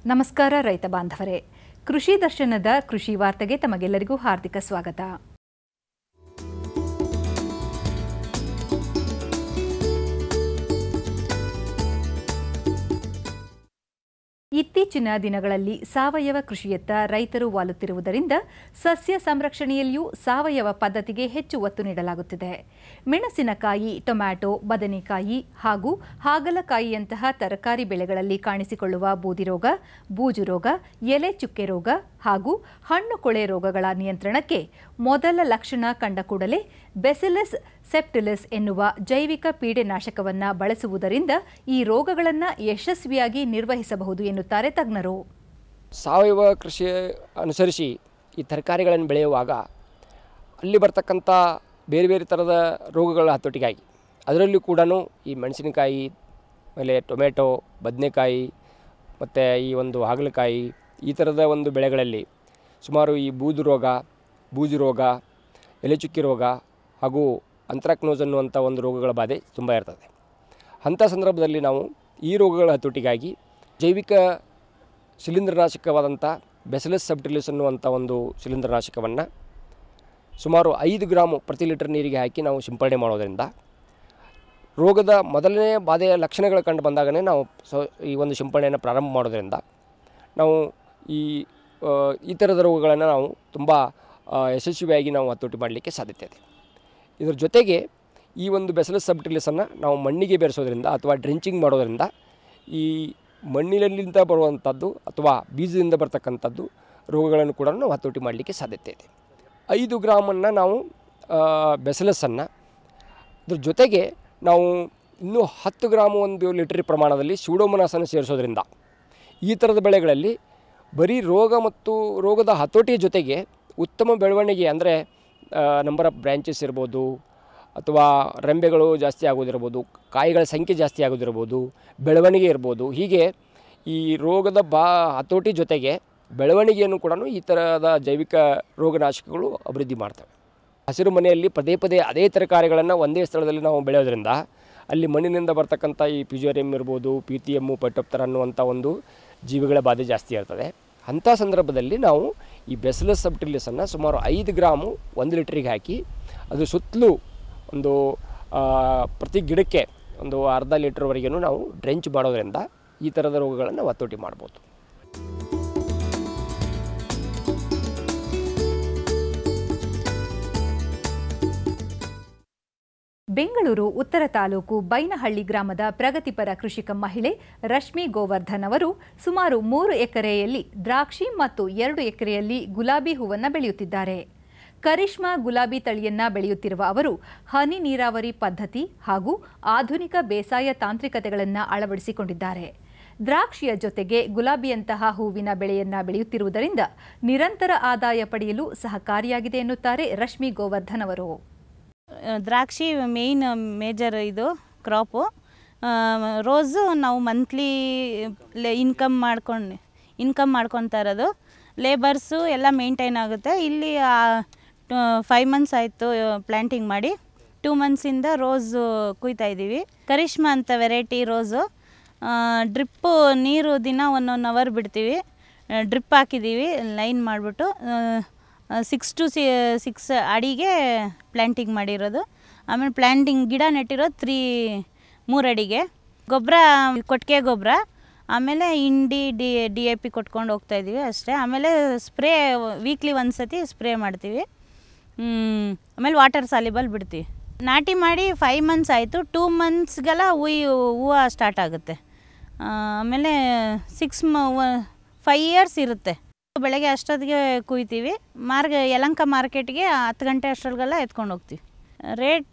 ನಮಸ್ಕಾರ ರೈತ ಬಾಂಧವರೇ, ಕೃಷಿ ದರ್ಶನದ ಕೃಷಿ ವಾರ್ತೆಗೆ ತಮಗೆಲ್ಲರಿಗೂ ಹಾರ್ದಿಕ ಸ್ವಾಗತ. ಇತ್ತೀಚಿನ ದಿನಗಳಲ್ಲಿ ಸಾವಯವ ಕೃಷಿಯತ್ತ ರೈತರು ವಾಲುತ್ತಿರುವುದರಿಂದ ಸಸ್ಯ ಸಂರಕ್ಷಣೆಯಲ್ಲಿಯೂ ಸಾವಯವ ಪದ್ಧತಿಗೆ ಹೆಚ್ಚು ಒತ್ತು ನೀಡಲಾಗುತ್ತಿದೆ. ಮೆಣಸಿನಕಾಯಿ, ಟೊಮ್ಯಾಟೊ, ಬದನೆಕಾಯಿ ಹಾಗೂ ಹಾಗಲಕಾಯಿಯಂತಹ ತರಕಾರಿ ಬೆಳೆಗಳಲ್ಲಿ ಕಾಣಿಸಿಕೊಳ್ಳುವ ಬೂದಿ ರೋಗ, ಬೂಜು ರೋಗ, ಎಲೆ ಚುಕ್ಕೆ ರೋಗ ಹಾಗೂ ಹಣ್ಣು ಕೊಳೆ ರೋಗಗಳ ನಿಯಂತ್ರಣಕ್ಕೆ ಮೊದಲ ಲಕ್ಷಣ ಕಂಡ ಕೂಡಲೇ ಬ್ಯಾಸಿಲಸ್ ಸೆಪ್ಟಿಲಿಸ್ ಎನ್ನುವ ಜೈವಿಕ ಪೀಡೆನಾಶಕವನ್ನು ಬಳಸುವುದರಿಂದ ಈ ರೋಗಗಳನ್ನು ಯಶಸ್ವಿಯಾಗಿ ನಿರ್ವಹಿಸಬಹುದು ಎನ್ನುತ್ತಾರೆ ತಜ್ಞರು. ಸಾವಯವ ಕೃಷಿ ಅನುಸರಿಸಿ ಈ ತರಕಾರಿಗಳನ್ನು ಬೆಳೆಯುವಾಗ ಅಲ್ಲಿ ಬರ್ತಕ್ಕಂಥ ಬೇರೆ ಬೇರೆ ಥರದ ರೋಗಗಳ ಹತೋಟಿಗಾಗಿ ಅದರಲ್ಲೂ ಕೂಡ ಈ ಮೆಣಸಿನಕಾಯಿ, ಆಮೇಲೆ ಟೊಮೆಟೊ, ಬದನೆಕಾಯಿ ಮತ್ತು ಈ ಒಂದು ಹಾಗಲಕಾಯಿ ಈ ಥರದ ಒಂದು ಬೆಳೆಗಳಲ್ಲಿ ಸುಮಾರು ಈ ಬೂಜು ರೋಗ, ಎಲೆ ಚುಕ್ಕಿ ರೋಗ ಹಾಗೂ ಅಂತ್ರಾಕ್ನೋಸ್ ಅನ್ನುವಂಥ ಒಂದು ರೋಗಗಳ ಬಾಧೆ ತುಂಬ ಇರ್ತದೆ. ಅಂಥ ಸಂದರ್ಭದಲ್ಲಿ ನಾವು ಈ ರೋಗಗಳ ಹತೋಟಿಗಾಗಿ ಜೈವಿಕ ಶಿಲೀಂಧ್ರನಾಶಕವಾದಂಥ ಬ್ಯಾಸಿಲಸ್ ಸಬ್ಟಿಲಿಸ್ ಅನ್ನುವಂಥ ಒಂದು ಶಿಲೀಂಧ್ರನಾಶಕವನ್ನು ಸುಮಾರು 5 ಗ್ರಾಮ್ ಪ್ರತಿ ಲೀಟರ್ ನೀರಿಗೆ ಹಾಕಿ ನಾವು ಸಿಂಪಡಣೆ ಮಾಡೋದರಿಂದ ರೋಗದ ಮೊದಲನೇ ಬಾಧೆಯ ಲಕ್ಷಣಗಳು ಕಂಡು ಬಂದಾಗಲೇ ನಾವು ಈ ಒಂದು ಸಿಂಪಡಣೆಯನ್ನು ಪ್ರಾರಂಭ ಮಾಡೋದರಿಂದ ನಾವು ಈ ಥರದ ರೋಗಗಳನ್ನು ನಾವು ತುಂಬ ಯಶಸ್ವಿಯಾಗಿ ನಾವು ಹತೋಟಿ ಮಾಡಲಿಕ್ಕೆ ಸಾಧ್ಯತೆ ಇದೆ. ಇದರ ಜೊತೆಗೆ ಈ ಒಂದು ಬ್ಯಾಸಿಲಸ್ ಸಬ್ಟಿಲಿಸನ್ನು ನಾವು ಮಣ್ಣಿಗೆ ಬೆರೆಸೋದ್ರಿಂದ ಅಥವಾ ಡ್ರೆಂಚಿಂಗ್ ಮಾಡೋದರಿಂದ ಈ ಮಣ್ಣಿನಲ್ಲಿಂದ ಬರುವಂಥದ್ದು ಅಥವಾ ಬೀಜದಿಂದ ಬರ್ತಕ್ಕಂಥದ್ದು ರೋಗಗಳನ್ನು ಕೂಡ ನಾವು ಹತೋಟಿ ಮಾಡಲಿಕ್ಕೆ ಸಾಧ್ಯತೆ ಇದೆ. 5 ಗ್ರಾಮನ್ನು ನಾವು ಬ್ಯಾಸಿಲಸನ್ನು ಇದ್ರ ಜೊತೆಗೆ ನಾವು ಇನ್ನೂ 10 ಗ್ರಾಮ್ ಒಂದು ಲೀಟರ್ ಪ್ರಮಾಣದಲ್ಲಿ ಸೂಡೋಮೋನಾಸನ್ನು ಸೇರಿಸೋದ್ರಿಂದ ಈ ಥರದ ಬೆಳೆಗಳಲ್ಲಿ ಬರೀ ರೋಗ ಮತ್ತು ರೋಗದ ಹತೋಟಿಯ ಜೊತೆಗೆ ಉತ್ತಮ ಬೆಳವಣಿಗೆ ಅಂದರೆ ನಂಬರ್ ಆಫ್ ಬ್ರ್ಯಾಂಚಸ್ ಇರ್ಬೋದು ಅಥವಾ ರೆಂಬೆಗಳು ಜಾಸ್ತಿ ಆಗೋದಿರ್ಬೋದು, ಕಾಯಿಗಳ ಸಂಖ್ಯೆ ಜಾಸ್ತಿ ಆಗೋದಿರ್ಬೋದು, ಬೆಳವಣಿಗೆ ಇರ್ಬೋದು. ಹೀಗೆ ಈ ರೋಗದ ಹತೋಟಿ ಜೊತೆಗೆ ಬೆಳವಣಿಗೆಯನ್ನು ಕೂಡ ಈ ಥರದ ಜೈವಿಕ ರೋಗನಾಶಕಗಳು ಅಭಿವೃದ್ಧಿ ಮಾಡ್ತವೆ. ಹಸಿರು ಮನೆಯಲ್ಲಿ ಪದೇ ಪದೇ ಅದೇ ತರಕಾರಿಗಳನ್ನು ಒಂದೇ ಸ್ಥಳದಲ್ಲಿ ನಾವು ಬೆಳೆಯೋದ್ರಿಂದ ಅಲ್ಲಿ ಮಣ್ಣಿನಿಂದ ಬರ್ತಕ್ಕಂಥ ಈ ಪ್ಯೂಜೇರಿಯಂ ಇರ್ಬೋದು, ಪಿಥಿಯಮ್ಮು, ಪೈಟೋಪ್ತರಾ ಅನ್ನುವಂಥ ಒಂದು ಜೀವಿಗಳ ಬಾಧೆ ಜಾಸ್ತಿ ಇರ್ತದೆ. ಅಂಥ ಸಂದರ್ಭದಲ್ಲಿ ನಾವು ಈ ಬ್ಯಾಸಿಲಸ್ ಸಬ್ಟಿಲಿಸನ್ನು ಸುಮಾರು 5 ಗ್ರಾಮು 1 ಲೀಟ್ರಿಗೆ ಹಾಕಿ ಅದು ಸುತ್ತಲೂ ಒಂದು ಪ್ರತಿ ಗಿಡಕ್ಕೆ ಒಂದು ಅರ್ಧ ಲೀಟ್ರ್ವರೆಗೂ ನಾವು ಡ್ರೆಂಚ್ ಮಾಡೋದ್ರಿಂದ ಈ ಥರದ ರೋಗಗಳನ್ನು ಹತೋಟಿ ಮಾಡ್ಬೋದು. ಬೆಂಗಳೂರು ಉತ್ತರ ತಾಲೂಕು ಬೈನಹಳ್ಳಿ ಗ್ರಾಮದ ಪ್ರಗತಿಪರ ಕೃಷಿಕ ಮಹಿಳೆ ರಶ್ಮಿ ಗೋವರ್ಧನ್ ಅವರು ಸುಮಾರು 3 ಎಕರೆಯಲ್ಲಿ ದ್ರಾಕ್ಷಿ ಮತ್ತು 2 ಎಕರೆಯಲ್ಲಿ ಗುಲಾಬಿ ಹೂವನ್ನು ಬೆಳೆಯುತ್ತಿದ್ದಾರೆ. ಕರಿಷ್ಮಾ ಗುಲಾಬಿ ತಳಿಯನ್ನ ಬೆಳೆಯುತ್ತಿರುವ ಅವರು ಹನಿ ನೀರಾವರಿ ಪದ್ಧತಿ ಹಾಗೂ ಆಧುನಿಕ ಬೇಸಾಯ ತಾಂತ್ರಿಕತೆಗಳನ್ನು ಅಳವಡಿಸಿಕೊಂಡಿದ್ದಾರೆ. ದ್ರಾಕ್ಷಿಯ ಜೊತೆಗೆ ಗುಲಾಬಿಯಂತಹ ಹೂವಿನ ಬೆಳೆಯನ್ನ ಬೆಳೆಯುತ್ತಿರುವುದರಿಂದ ನಿರಂತರ ಆದಾಯ ಪಡೆಯಲು ಸಹಕಾರಿಯಾಗಿದೆ ಎನ್ನುತ್ತಾರೆ ರಶ್ಮಿ ಗೋವರ್ಧನ್ ಅವರು. ದ್ರಾಕ್ಷಿ ಮೇಜರ್ ಇದು ಕ್ರಾಪು. ರೋಸು ನಾವು ಮಂತ್ಲಿ ಇನ್ಕಮ್ ಮಾಡ್ಕೊತಾ ಇರೋದು. ಲೇಬರ್ಸು ಎಲ್ಲ ಮೇಂಟೈನ್ ಆಗುತ್ತೆ. ಇಲ್ಲಿ 5 ಮಂತ್ಸ್ ಆಯಿತು ಪ್ಲ್ಯಾಂಟಿಂಗ್ ಮಾಡಿ. 2 ಮಂತ್ಸಿಂದ ರೋಸು ಕುಯ್ತಾ ಇದ್ದೀವಿ. ಕರಿಷ್ಮಾ ಅಂತ ವೆರೈಟಿ ರೋಸು. ಡ್ರಿಪ್ಪು ನೀರು ದಿನ 1 ಅವರ್ ಬಿಡ್ತೀವಿ. ಡ್ರಿಪ್ ಹಾಕಿದ್ದೀವಿ ಲೈನ್ ಮಾಡಿಬಿಟ್ಟು. 6 to 6 ಅಡಿಗೆ ಪ್ಲ್ಯಾಂಟಿಂಗ್ ಮಾಡಿರೋದು. ಆಮೇಲೆ ಪ್ಲ್ಯಾಂಟಿಂಗ್ ಗಿಡ ನೆಟ್ಟಿರೋದು 3 ಅಡಿಗೆ. ಗೊಬ್ಬರ ಕೊಟ್ಟಿಗೆ ಗೊಬ್ಬರ, ಆಮೇಲೆ ಹಿಂಡಿ DAP ಕೊಟ್ಕೊಂಡು ಹೋಗ್ತಾಯಿದ್ದೀವಿ ಅಷ್ಟೇ. ಆಮೇಲೆ ಸ್ಪ್ರೇ ವೀಕ್ಲಿ 1 ಸತಿ ಸ್ಪ್ರೇ ಮಾಡ್ತೀವಿ. ಆಮೇಲೆ ವಾಟರ್ ಸಾಲಿಬಲ್ ಬಿಡ್ತೀವಿ. ನಾಟಿ ಮಾಡಿ 5 ಮಂತ್ಸ್ ಆಯಿತು. 2 ಮಂತ್ಸ್ಗೆಲ್ಲ ಹೂವು ಸ್ಟಾರ್ಟ್ ಆಗುತ್ತೆ. ಆಮೇಲೆ 5 ಇಯರ್ಸ್ ಇರುತ್ತೆ. ಬೆಳಗ್ಗೆ ಅಷ್ಟೊತ್ತಿಗೆ ಕುಯ್ತೀವಿ. ಯಲಹಂಕ ಮಾರ್ಕೆಟ್ಗೆ 10 ಗಂಟೆ ಅಷ್ಟರಲ್ಲೆಲ್ಲ ಎತ್ಕೊಂಡು ಹೋಗ್ತೀವಿ. ರೇಟು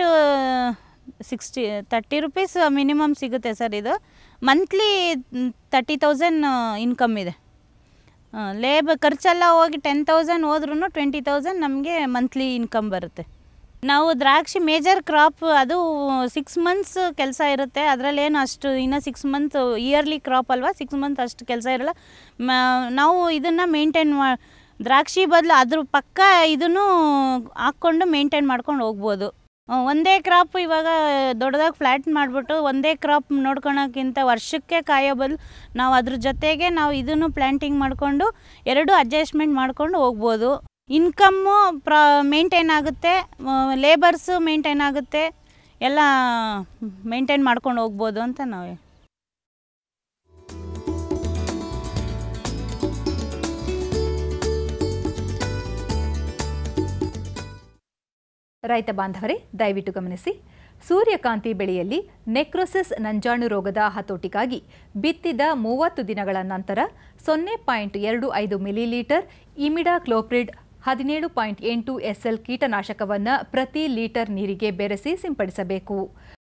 30 ರೂಪೀಸ್ ಮಿನಿಮಮ್ ಸಿಗುತ್ತೆ ಸರ್. ಇದು ಮಂತ್ಲಿ 30,000 ಇನ್ಕಮ್ ಇದೆ. ಖರ್ಚೆಲ್ಲ ಹೋಗಿ 10,000 ಹೋದ್ರೂ 20,000 ನಮಗೆ ಮಂತ್ಲಿ ಇನ್ಕಮ್ ಬರುತ್ತೆ. ನಾವು ದ್ರಾಕ್ಷಿ ಮೇಜರ್ ಕ್ರಾಪ್, ಅದು 6 ಮಂತ್ಸ್ ಕೆಲಸ ಇರುತ್ತೆ. ಅದರಲ್ಲೇನು ಅಷ್ಟು ಇನ್ನು 6 ಮಂತ್ ಇಯರ್ಲಿ ಕ್ರಾಪ್ ಅಲ್ವಾ, 6 ಮಂತ್ ಅಷ್ಟು ಕೆಲಸ ಇರಲ್ಲ. ನಾವು ಇದನ್ನು ಮೇಂಟೈನ್ ದ್ರಾಕ್ಷಿ ಬದಲು ಅದ್ರ ಪಕ್ಕ ಇದನ್ನು ಹಾಕ್ಕೊಂಡು ಮೇಂಟೈನ್ ಮಾಡ್ಕೊಂಡು ಹೋಗ್ಬೋದು. ಒಂದೇ ಕ್ರಾಪ್ ಇವಾಗ ದೊಡ್ಡದಾಗಿ ಫ್ಲ್ಯಾಟ್ ಮಾಡಿಬಿಟ್ಟು ಒಂದೇ ಕ್ರಾಪ್ ನೋಡ್ಕೊಳಕ್ಕಿಂತ ವರ್ಷಕ್ಕೆ ಕಾಯೋಬಲ್ ನಾವು ಅದ್ರ ಜೊತೆಗೆ ನಾವು ಇದನ್ನು ಪ್ಲ್ಯಾಂಟಿಂಗ್ ಮಾಡಿಕೊಂಡು ಎರಡು ಅಡ್ಜಸ್ಟ್ಮೆಂಟ್ ಮಾಡ್ಕೊಂಡು ಹೋಗ್ಬೋದು. ಇನ್ಕಮ್ಮು ಮೇಂಟೈನ್ ಆಗುತ್ತೆ, ಲೇಬರ್ಸು ಮೇಂಟೈನ್ ಆಗುತ್ತೆ, ಎಲ್ಲ ಮೇಂಟೈನ್ ಮಾಡ್ಕೊಂಡು ಹೋಗ್ಬೋದು ಅಂತ ನಾವು. ರೈತ ಬಾಂಧವರೇ, ದಯವಿಟ್ಟು ಗಮನಿಸಿ. ಸೂರ್ಯಕಾಂತಿ ಬೆಳೆಯಲ್ಲಿ ನೆಕ್ರೋಸಿಸ್ ನಂಜಾಣು ರೋಗದ ಹತೋಟಿಗಾಗಿ ಬಿತ್ತಿದ 30 ದಿನಗಳ ನಂತರ 0.25 ಮಿಲಿಲೀಟರ್ ಇಮಿಡಾಕ್ಲೋಪ್ರಿಡ್ 17.8 SL ಕೀಟನಾಶಕವನ್ನು ಪ್ರತಿ ಲೀಟರ್ ನೀರಿಗೆ ಬೆರೆಸಿ ಸಿಂಪಡಿಸಬೇಕು.